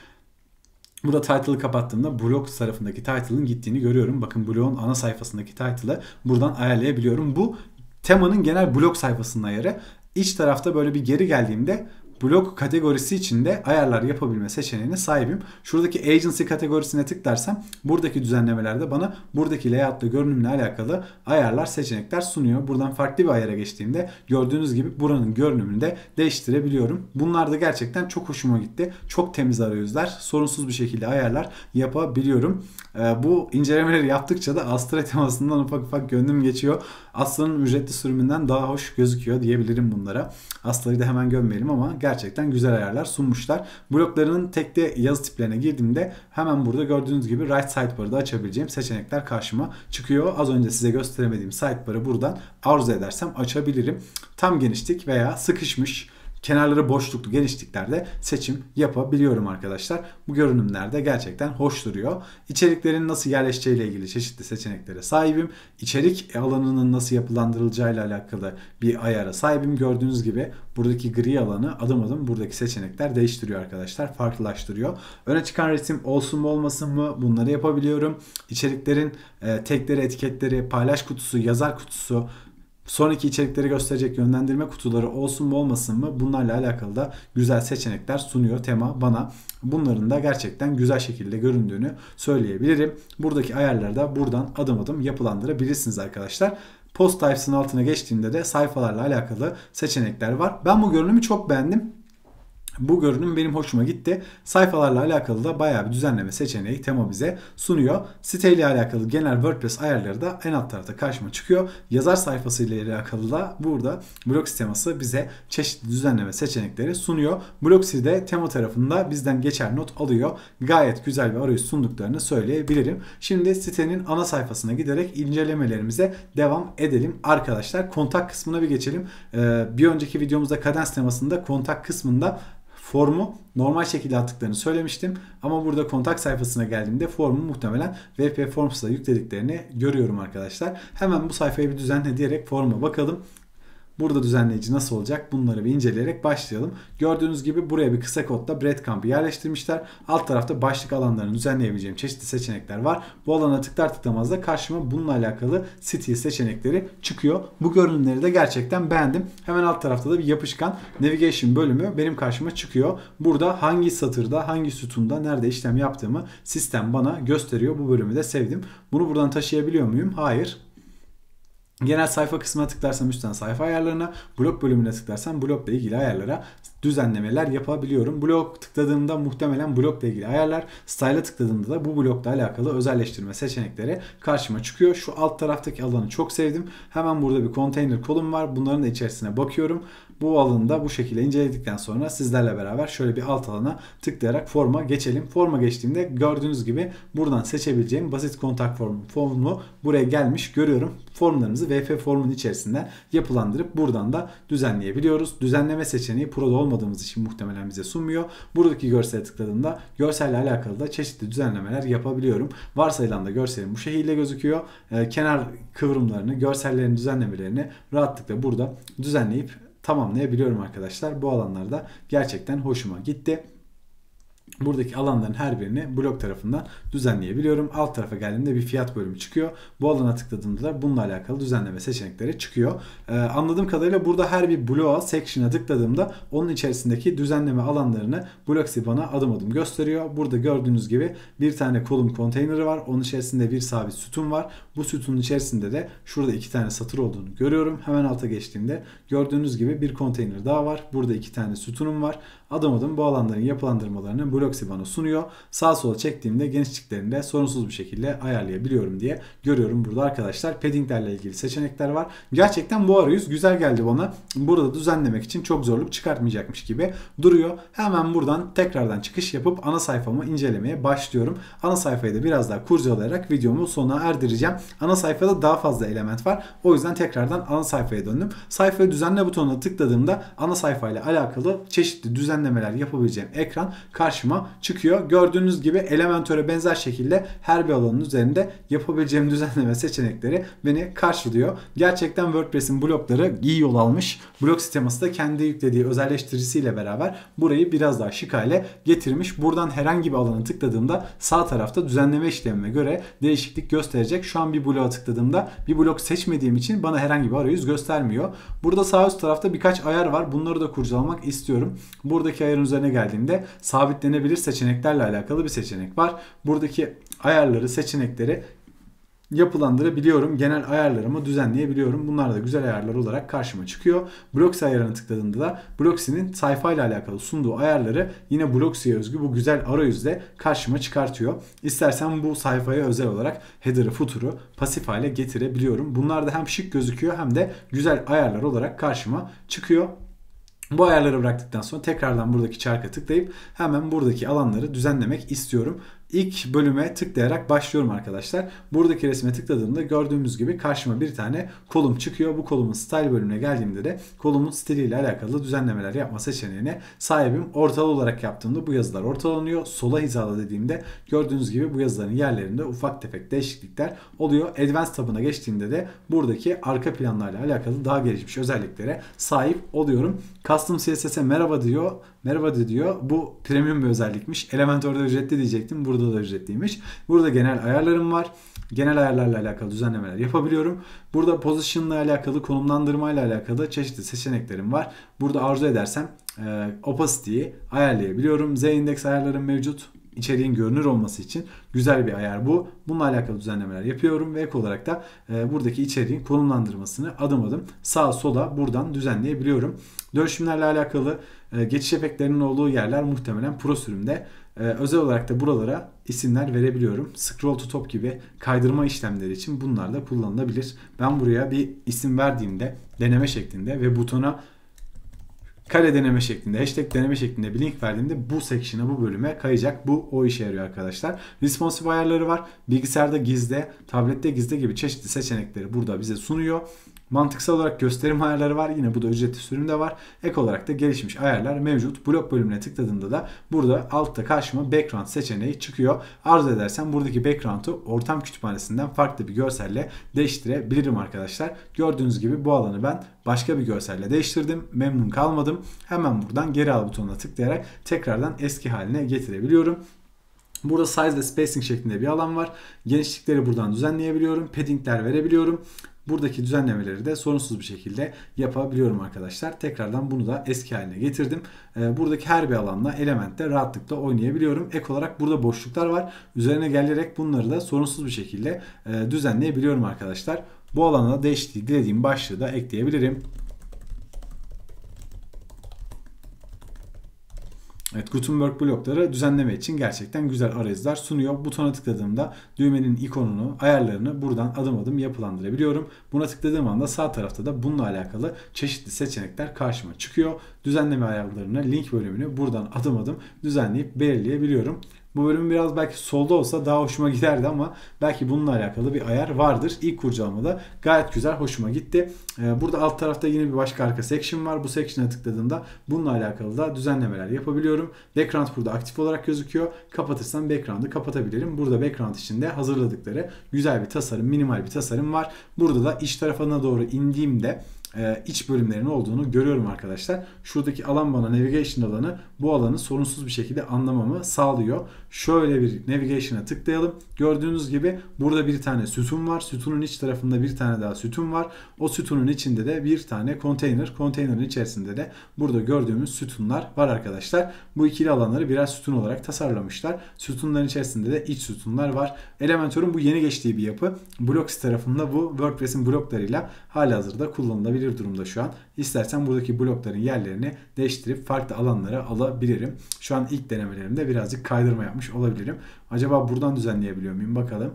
Burada title'ı kapattığımda blog tarafındaki title'ın gittiğini görüyorum. Bakın blogun ana sayfasındaki title'ı buradan ayarlayabiliyorum. Bu temanın genel blog sayfasının ayarı. İç tarafta böyle bir geri geldiğimde blog kategorisi içinde ayarlar yapabilme seçeneğine sahibim. Şuradaki agency kategorisine tıklarsam buradaki düzenlemelerde bana buradaki layout'la görünümle alakalı ayarlar, seçenekler sunuyor. Buradan farklı bir ayara geçtiğimde gördüğünüz gibi buranın görünümünü de değiştirebiliyorum. Bunlar da gerçekten çok hoşuma gitti. Çok temiz arayüzler. Sorunsuz bir şekilde ayarlar yapabiliyorum. Bu incelemeleri yaptıkça da Astra temasından ufak ufak gönlüm geçiyor. Astra'nın ücretli sürümünden daha hoş gözüküyor diyebilirim bunlara. Astra'yı da hemen gömmeyelim ama gerçekten güzel ayarlar sunmuşlar. Bloklarının tekte yazı tiplerine girdiğimde hemen burada gördüğünüz gibi right sidebar'ı da açabileceğim seçenekler karşıma çıkıyor. Az önce size gösteremediğim sidebar'ı buradan arzu edersem açabilirim. Tam genişlik veya sıkışmış, kenarları boşluklu genişliklerde seçim yapabiliyorum arkadaşlar. Bu görünümlerde gerçekten hoş duruyor. İçeriklerin nasıl yerleşeceğiyle ilgili çeşitli seçeneklere sahibim. İçerik alanının nasıl yapılandırılacağıyla alakalı bir ayara sahibim. Gördüğünüz gibi buradaki gri alanı adım adım buradaki seçenekler değiştiriyor arkadaşlar. Farklılaştırıyor. Öne çıkan resim olsun mu olmasın mı, bunları yapabiliyorum. İçeriklerin tekleri, etiketleri, paylaş kutusu, yazar kutusu, sonraki içerikleri gösterecek yönlendirme kutuları olsun mu olmasın mı, bunlarla alakalı da güzel seçenekler sunuyor tema bana. Bunların da gerçekten güzel şekilde göründüğünü söyleyebilirim. Buradaki ayarları da buradan adım adım yapılandırabilirsiniz arkadaşlar. Post types'ın altına geçtiğimde de sayfalarla alakalı seçenekler var. Ben bu görünümü çok beğendim. Bu görünüm benim hoşuma gitti. Sayfalarla alakalı da bayağı bir düzenleme seçeneği tema bize sunuyor. Siteyle alakalı genel WordPress ayarları da en alt tarafta karşıma çıkıyor. Yazar sayfası ile alakalı da burada Blocksy teması bize çeşitli düzenleme seçenekleri sunuyor. Blocksy de tema tarafında bizden geçer not alıyor. Gayet güzel bir arayüz sunduklarını söyleyebilirim. Şimdi sitenin ana sayfasına giderek incelemelerimize devam edelim. Arkadaşlar kontak kısmına bir geçelim. Bir önceki videomuzda Kadence temasında kontak kısmında formu normal şekilde attıklarını söylemiştim. Ama burada kontak sayfasına geldiğimde formu muhtemelen WP Forms'la yüklediklerini görüyorum arkadaşlar. Hemen bu sayfayı bir düzenle diyerek forma bakalım. Burada düzenleyici nasıl olacak? Bunları bir inceleyerek başlayalım. Gördüğünüz gibi buraya bir kısa kodla breadcrumb'ı yerleştirmişler. Alt tarafta başlık alanlarını düzenleyebileceğim çeşitli seçenekler var. Bu alana tıklar tıklamaz da karşıma bununla alakalı stil seçenekleri çıkıyor. Bu görünümleri de gerçekten beğendim. Hemen alt tarafta da bir yapışkan navigation bölümü benim karşıma çıkıyor. Burada hangi satırda, hangi sütunda, nerede işlem yaptığımı sistem bana gösteriyor. Bu bölümü de sevdim. Bunu buradan taşıyabiliyor muyum? Hayır. Genel sayfa kısmına tıklarsam üstten sayfa ayarlarına, blok bölümüne tıklarsam blokla ilgili ayarlara düzenlemeler yapabiliyorum. Blok tıkladığımda muhtemelen blokla ilgili ayarlar, style'a tıkladığımda da bu blokla alakalı özelleştirme seçenekleri karşıma çıkıyor. Şu alt taraftaki alanı çok sevdim. Hemen burada bir container kolum var. Bunların da içerisine bakıyorum. Bu alanı da bu şekilde inceledikten sonra sizlerle beraber şöyle bir alt alana tıklayarak forma geçelim. Forma geçtiğimde gördüğünüz gibi buradan seçebileceğim basit kontak formu buraya gelmiş görüyorum. Formlarımızı WP formun içerisinden yapılandırıp buradan da düzenleyebiliyoruz. Düzenleme seçeneği Pro'da olmadığımız için muhtemelen bize sunmuyor. Buradaki görsele tıkladığımda görselle alakalı da çeşitli düzenlemeler yapabiliyorum. Varsayılan da görselim bu şekilde gözüküyor. Kenar kıvrımlarını, görsellerin düzenlemelerini rahatlıkla burada düzenleyip tamamlayabiliyorum arkadaşlar. Bu alanlarda gerçekten hoşuma gitti. Buradaki alanların her birini blok tarafından düzenleyebiliyorum. Alt tarafa geldiğimde bir fiyat bölümü çıkıyor. Bu alana tıkladığımda da bununla alakalı düzenleme seçenekleri çıkıyor. Anladığım kadarıyla burada her bir bloğa, section'a tıkladığımda onun içerisindeki düzenleme alanlarını Blocksy bana adım adım gösteriyor. Burada gördüğünüz gibi bir tane kolum konteyneri var. Onun içerisinde bir sabit sütun var. Bu sütunun içerisinde de şurada 2 tane satır olduğunu görüyorum. Hemen alta geçtiğimde gördüğünüz gibi bir konteyner daha var. Burada 2 tane sütunum var. Adım adım bu alanların yapılandırmalarını Blocksy bana sunuyor. Sağa sola çektiğimde genişliklerini de sorunsuz bir şekilde ayarlayabiliyorum diye görüyorum burada arkadaşlar. Paddinglerle ilgili seçenekler var. Gerçekten bu arayüz güzel geldi bana. Burada düzenlemek için çok zorluk çıkartmayacakmış gibi duruyor. Hemen buradan tekrardan çıkış yapıp ana sayfamı incelemeye başlıyorum. Ana sayfayı da biraz daha kurcalayarak videomu sona erdireceğim. Ana sayfada daha fazla element var. O yüzden tekrardan ana sayfaya döndüm. Sayfayı düzenle butonuna tıkladığımda ana sayfayla alakalı çeşitli düzenlemeler yapabileceğim ekran karşıma çıkıyor. Gördüğünüz gibi Elementor'a benzer şekilde her bir alanın üzerinde yapabileceğim düzenleme seçenekleri beni karşılıyor. Gerçekten WordPress'in blokları iyi yol almış. Blok sisteması da kendi yüklediği özelleştiricisiyle beraber burayı biraz daha şık hale getirmiş. Buradan herhangi bir alana tıkladığımda sağ tarafta düzenleme işlemime göre değişiklik gösterecek. Şu an bir bloğa tıkladığımda bir blok seçmediğim için bana herhangi bir arayüz göstermiyor. Burada sağ üst tarafta birkaç ayar var. Bunları da kurcalamak istiyorum. Buradaki ayarın üzerine geldiğimde sabitlenebilir seçeneklerle alakalı bir seçenek var. Buradaki ayarları, seçenekleri yapılandırabiliyorum. Genel ayarlarımı düzenleyebiliyorum. Bunlar da güzel ayarlar olarak karşıma çıkıyor. Blocksy ayarına tıkladığımda da Blocksy'nin sayfayla alakalı sunduğu ayarları yine Blocksy'ye özgü bu güzel arayüzle karşıma çıkartıyor. İstersen bu sayfaya özel olarak header'ı, footer'ı pasif hale getirebiliyorum. Bunlar da hem şık gözüküyor hem de güzel ayarlar olarak karşıma çıkıyor. Bu ayarları bıraktıktan sonra tekrardan buradaki çarka tıklayıp hemen buradaki alanları düzenlemek istiyorum. İlk bölüme tıklayarak başlıyorum arkadaşlar. Buradaki resme tıkladığımda gördüğümüz gibi karşıma bir tane kolum çıkıyor. Bu kolumun style bölümüne geldiğimde de kolumun stiliyle alakalı düzenlemeler yapma seçeneğine sahibim. Ortalı olarak yaptığımda bu yazılar ortalanıyor. Sola hizala dediğimde gördüğünüz gibi bu yazıların yerlerinde ufak tefek değişiklikler oluyor. Advanced tabına geçtiğimde de buradaki arka planlarla alakalı daha gelişmiş özelliklere sahip oluyorum. Custom CSS'e merhaba diyor. Merhaba diyor. Bu premium bir özellikmiş. Elementor'da ücretli diyecektim. Burada da ücretliymiş. Burada genel ayarlarım var. Genel ayarlarla alakalı düzenlemeler yapabiliyorum. Burada position ile alakalı, konumlandırma ile alakalı çeşitli seçeneklerim var. Burada arzu edersem opacity'yi ayarlayabiliyorum. Z-index ayarlarım mevcut. İçeriğin görünür olması için güzel bir ayar bu. Bununla alakalı düzenlemeler yapıyorum ve ek olarak da buradaki içeriğin konumlandırmasını adım adım sağa sola buradan düzenleyebiliyorum. Dönüşümlerle alakalı geçiş efektlerinin olduğu yerler muhtemelen Pro sürümde. Özel olarak da buralara isimler verebiliyorum. Scroll to top gibi kaydırma işlemleri için bunlar da kullanılabilir. Ben buraya bir isim verdiğimde deneme şeklinde ve butona kare deneme şeklinde, hashtag deneme şeklinde bir link verdiğimde bu section'a, bu bölüme kayacak. Bu o işe yarıyor arkadaşlar. Responsive ayarları var. Bilgisayarda gizle, tablette gizle gibi çeşitli seçenekleri burada bize sunuyor. Mantıksal olarak gösterim ayarları var. Yine bu da ücretli sürümde var. Ek olarak da gelişmiş ayarlar mevcut. Blok bölümüne tıkladığımda da burada altta karşıma background seçeneği çıkıyor. Arzu edersem buradaki background'u ortam kütüphanesinden farklı bir görselle değiştirebilirim arkadaşlar. Gördüğünüz gibi bu alanı ben başka bir görselle değiştirdim. Memnun kalmadım. Hemen buradan geri al butonuna tıklayarak tekrardan eski haline getirebiliyorum. Burada size ve spacing şeklinde bir alan var. Genişlikleri buradan düzenleyebiliyorum. Paddingler verebiliyorum. Buradaki düzenlemeleri de sorunsuz bir şekilde yapabiliyorum arkadaşlar. Tekrardan bunu da eski haline getirdim. Buradaki her bir alanla elementle rahatlıkla oynayabiliyorum. Ek olarak burada boşluklar var. Üzerine gelerek bunları da sorunsuz bir şekilde düzenleyebiliyorum arkadaşlar. Bu alana değiştiği dilediğim başlığı da ekleyebilirim. Evet, Gutenberg blokları düzenleme için gerçekten güzel arayüzler sunuyor. Butona tıkladığımda düğmenin ikonunu, ayarlarını buradan adım adım yapılandırabiliyorum. Buna tıkladığım anda sağ tarafta da bununla alakalı çeşitli seçenekler karşıma çıkıyor. Düzenleme ayarlarını, link bölümünü buradan adım adım düzenleyip belirleyebiliyorum. Bu bölüm biraz belki solda olsa daha hoşuma giderdi ama belki bununla alakalı bir ayar vardır. İlk kurcalamada gayet güzel, hoşuma gitti. Burada alt tarafta yine bir başka arka section var. Bu section'a tıkladığımda bununla alakalı da düzenlemeler yapabiliyorum. Background burada aktif olarak gözüküyor. Kapatırsam background'ı kapatabilirim. Burada background içinde hazırladıkları güzel bir tasarım, minimal bir tasarım var. Burada da iç tarafına doğru indiğimde iç bölümlerin olduğunu görüyorum arkadaşlar. Şuradaki alan bana navigation alanı, bu alanı sorunsuz bir şekilde anlamamı sağlıyor. Şöyle bir navigation'a tıklayalım. Gördüğünüz gibi burada bir tane sütun var. Sütunun iç tarafında bir tane daha sütun var. O sütunun içinde de bir tane konteyner. Konteynerin içerisinde de burada gördüğümüz sütunlar var arkadaşlar. Bu ikili alanları birer sütun olarak tasarlamışlar. Sütunların içerisinde de iç sütunlar var. Elementor'un bu yeni geçtiği bir yapı. Bloxy tarafında bu WordPress'in bloklarıyla halihazırda kullanılabilir durumda şu an. İstersen buradaki blokların yerlerini değiştirip farklı alanlara alabilirim. Şu an ilk denemelerimde birazcık kaydırma yapmış olabilirim. Acaba buradan düzenleyebiliyor muyum? Bakalım.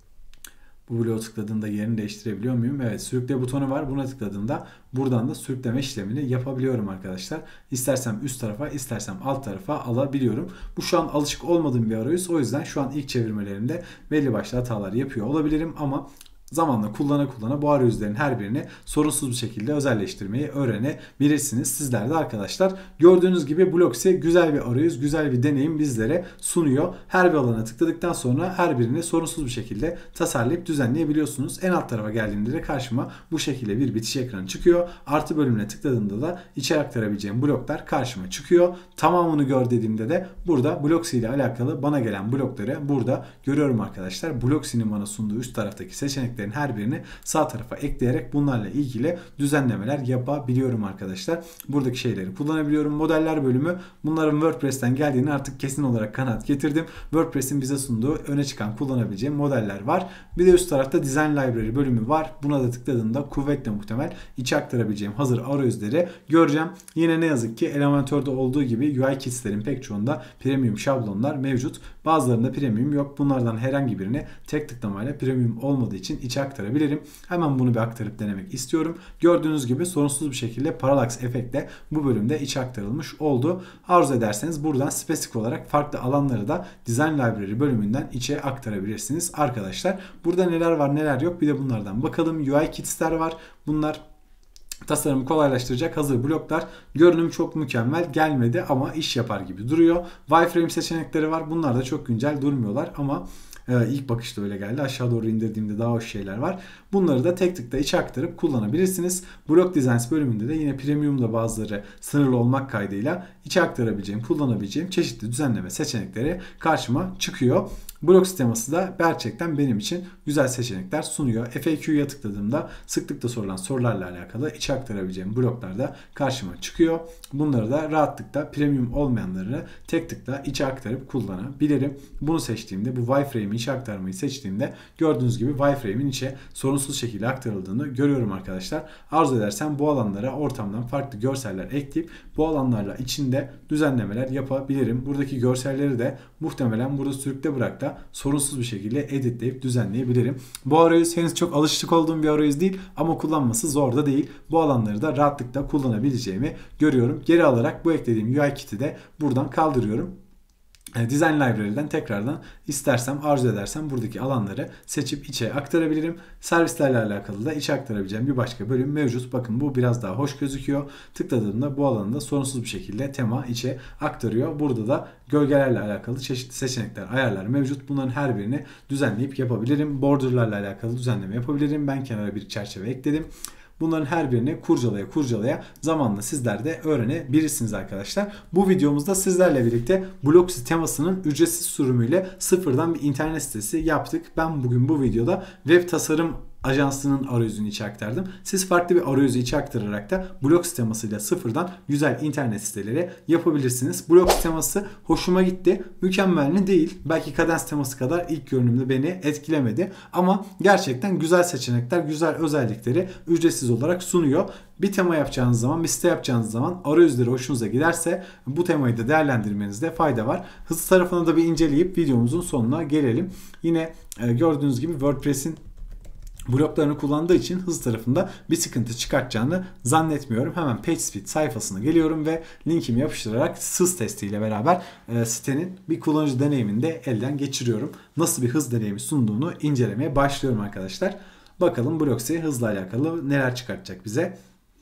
Bu bloğa tıkladığımda yerini değiştirebiliyor muyum? Evet, sürükle butonu var. Buna tıkladığımda buradan da sürükleme işlemini yapabiliyorum arkadaşlar. İstersem üst tarafa, istersem alt tarafa alabiliyorum. Bu şu an alışık olmadığım bir arayüz. O yüzden şu an ilk çevirmelerimde belli başlı hatalar yapıyor olabilirim ama zamanla kullana bu arayüzlerin her birini sorunsuz bir şekilde özelleştirmeyi öğrenebilirsiniz. Sizler de arkadaşlar gördüğünüz gibi Bloxy güzel bir arayüz, güzel bir deneyim bizlere sunuyor. Her bir alana tıkladıktan sonra her birini sorunsuz bir şekilde tasarlayıp düzenleyebiliyorsunuz. En alt tarafa geldiğimde de karşıma bu şekilde bir bitiş ekranı çıkıyor. Artı bölümüne tıkladığımda da içeri aktarabileceğim bloklar karşıma çıkıyor. Tamamını gör dediğimde de burada Bloxy ile alakalı bana gelen blokları burada görüyorum arkadaşlar. Bloxy'nin bana sunduğu üst taraftaki seçenekleri her birini sağ tarafa ekleyerek bunlarla ilgili düzenlemeler yapabiliyorum arkadaşlar. Buradaki şeyleri kullanabiliyorum. Modeller bölümü, bunların WordPress'ten geldiğini artık kesin olarak kanaat getirdim. WordPress'in bize sunduğu öne çıkan kullanabileceğim modeller var. Bir de üst tarafta Design Library bölümü var. Buna da tıkladığımda kuvvetle muhtemel içe aktarabileceğim hazır arayüzleri göreceğim. Yine ne yazık ki Elementor'da olduğu gibi UI kitslerin pek çoğunda premium şablonlar mevcut. Bazılarında premium yok. Bunlardan herhangi birini tek tıklamayla premium olmadığı için içe aktarabilirim. Hemen bunu bir aktarıp denemek istiyorum. Gördüğünüz gibi sorunsuz bir şekilde Parallax efektle bu bölümde içe aktarılmış oldu. Arzu ederseniz buradan spesifik olarak farklı alanları da Design Library bölümünden içe aktarabilirsiniz arkadaşlar. Burada neler var neler yok bir de bunlardan bakalım. UI kits'ler var. Bunlar tasarımı kolaylaştıracak hazır bloklar. Görünüm çok mükemmel gelmedi ama iş yapar gibi duruyor. Wireframe seçenekleri var. Bunlar da çok güncel durmuyorlar ama ilk bakışta öyle geldi. Aşağı doğru indirdiğimde daha hoş şeyler var. Bunları da tek tıkla içe aktarıp kullanabilirsiniz. Block Designs bölümünde de yine Premium'da bazıları sınırlı olmak kaydıyla içe aktarabileceğim, kullanabileceğim çeşitli düzenleme seçenekleri karşıma çıkıyor. Blok teması da gerçekten benim için güzel seçenekler sunuyor. FAQ'ya tıkladığımda sıklıkla sorulan sorularla alakalı içe aktarabileceğim bloklar da karşıma çıkıyor. Bunları da rahatlıkla premium olmayanları tek tıkla içe aktarıp kullanabilirim. Bunu seçtiğimde, bu wireframe'i içe aktarmayı seçtiğimde gördüğünüz gibi wireframe'in içe sorunsuz şekilde aktarıldığını görüyorum arkadaşlar. Arzu edersem bu alanlara ortamdan farklı görseller ekleyip bu alanlarla içinde düzenlemeler yapabilirim. Buradaki görselleri de muhtemelen burada sürükle bırak da sorunsuz bir şekilde editleyip düzenleyebilirim. Bu arayüz henüz çok alışık olduğum bir arayüz değil ama kullanması zor da değil. Bu alanları da rahatlıkla kullanabileceğimi görüyorum. Geri alarak bu eklediğim UI kit'i de buradan kaldırıyorum. Design Library'den tekrardan istersem, arzu edersem buradaki alanları seçip içe aktarabilirim. Servislerle alakalı da içe aktarabileceğim bir başka bölüm mevcut. Bakın bu biraz daha hoş gözüküyor. Tıkladığımda bu alanı sorunsuz bir şekilde tema içe aktarıyor. Burada da gölgelerle alakalı çeşitli seçenekler, ayarlar mevcut. Bunların her birini düzenleyip yapabilirim. Borderlarla alakalı düzenleme yapabilirim. Ben kenara bir çerçeve ekledim. Bunların her birini kurcalaya zamanla sizler de öğrenebilirsiniz arkadaşlar. Bu videomuzda sizlerle birlikte Blocksy temasının ücretsiz sürümüyle sıfırdan bir internet sitesi yaptık. Ben bugün bu videoda web tasarım ajansının arayüzünü içe aktardım. Siz farklı bir arayüzü içe aktararak da Blocksy temasıyla sıfırdan güzel internet siteleri yapabilirsiniz. Blocksy teması hoşuma gitti. Mükemmel mi? Değil. Belki Kadence teması kadar ilk görünümde beni etkilemedi. Ama gerçekten güzel seçenekler, güzel özellikleri ücretsiz olarak sunuyor. Bir tema yapacağınız zaman, bir site yapacağınız zaman arayüzleri hoşunuza giderse bu temayı da değerlendirmenizde fayda var. Hız tarafına da bir inceleyip videomuzun sonuna gelelim. Yine gördüğünüz gibi WordPress'in bloklarını kullandığı için hız tarafında bir sıkıntı çıkartacağını zannetmiyorum. Hemen PageSpeed sayfasına geliyorum ve linkimi yapıştırarak hız testiyle beraber sitenin bir kullanıcı deneyimini de elden geçiriyorum. Nasıl bir hız deneyimi sunduğunu incelemeye başlıyorum arkadaşlar. Bakalım Blocksy hızla alakalı neler çıkartacak bize.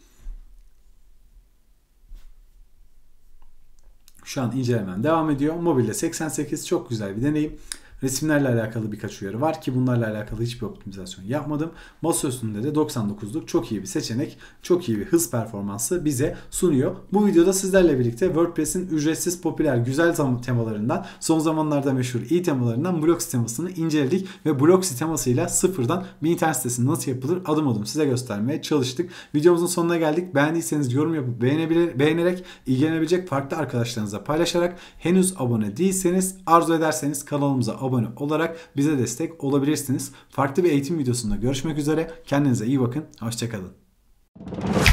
Şu an incelemem devam ediyor. Mobilde 88 çok güzel bir deneyim. Resimlerle alakalı birkaç uyarı var ki bunlarla alakalı hiçbir optimizasyon yapmadım. Masa üstünde de 99'luk çok iyi bir seçenek, çok iyi bir hız performansı bize sunuyor. Bu videoda sizlerle birlikte WordPress'in ücretsiz, popüler, güzel temalarından, son zamanlarda meşhur iyi temalarından Blocksy temasını inceledik ve Blocksy temasıyla sıfırdan bir internet sitesi nasıl yapılır adım adım size göstermeye çalıştık. Videomuzun sonuna geldik. Beğendiyseniz yorum yapıp beğenerek, ilgilenebilecek farklı arkadaşlarınızla paylaşarak, henüz abone değilseniz, arzu ederseniz kanalımıza abone olarak bize destek olabilirsiniz. Farklı bir eğitim videosunda görüşmek üzere. Kendinize iyi bakın. Hoşça kalın.